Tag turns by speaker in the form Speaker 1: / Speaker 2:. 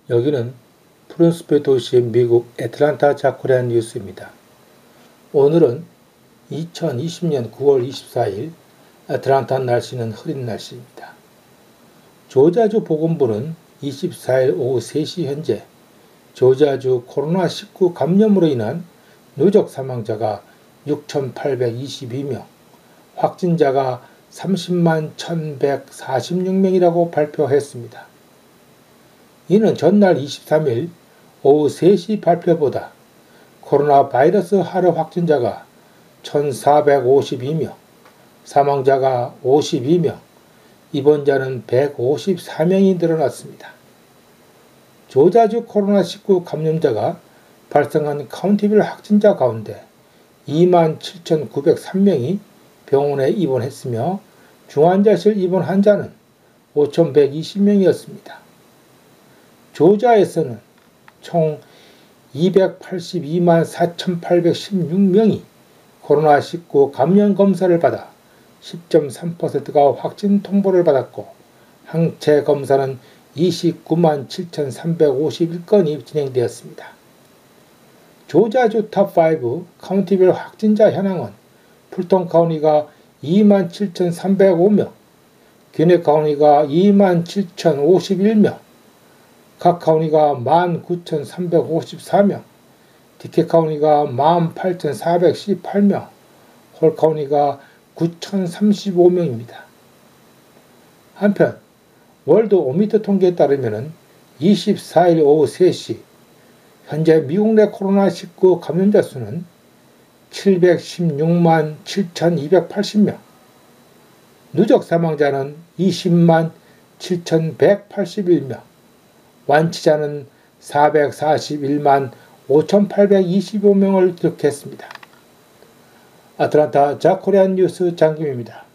Speaker 1: 여기는 프린스피 도시의 미국 애틀랜타 자코리안 뉴스입니다. 오늘은 2020년 9월 24일 애틀랜타 날씨는 흐린 날씨입니다. 조지아주 보건부는 24일 오후 3시 현재 조지아주 코로나19 감염으로 인한 누적 사망자가 6,822명, 확진자가 30만 1,146명이라고 발표했습니다. 이는 전날 23일 오후 3시 발표보다 코로나 바이러스 하루 확진자가 1,452명, 사망자가 52명, 입원자는 154명이 늘어났습니다. 조지아주 코로나19 감염자가 발생한 카운티별 확진자 가운데 27,903명이 병원에 입원했으며 중환자실 입원 환자는 5,120명이었습니다. 조지아에서는 총 282만 4,816명이 코로나19 감염 검사를 받아 10.3%가 확진 통보를 받았고 항체 검사는 29만 7,351건이 진행되었습니다. 조지아주 탑5 카운티별 확진자 현황은 풀톤 카운티가 2만 7,305명, 귀넷 카운티가 2만 7,051명, 각 카운티가 19,354명, 디케 카운티가 18,418명, 홀 카운티가 9,035명입니다. 한편 월드 오미터 통계에 따르면 24일 오후 3시 현재 미국 내 코로나19 감염자 수는 716만 7,280명, 누적 사망자는 20만 7,181명, 완치자는 441만 5,825명을 기록했습니다. 애틀랜타 자코리안 뉴스 장김입니다.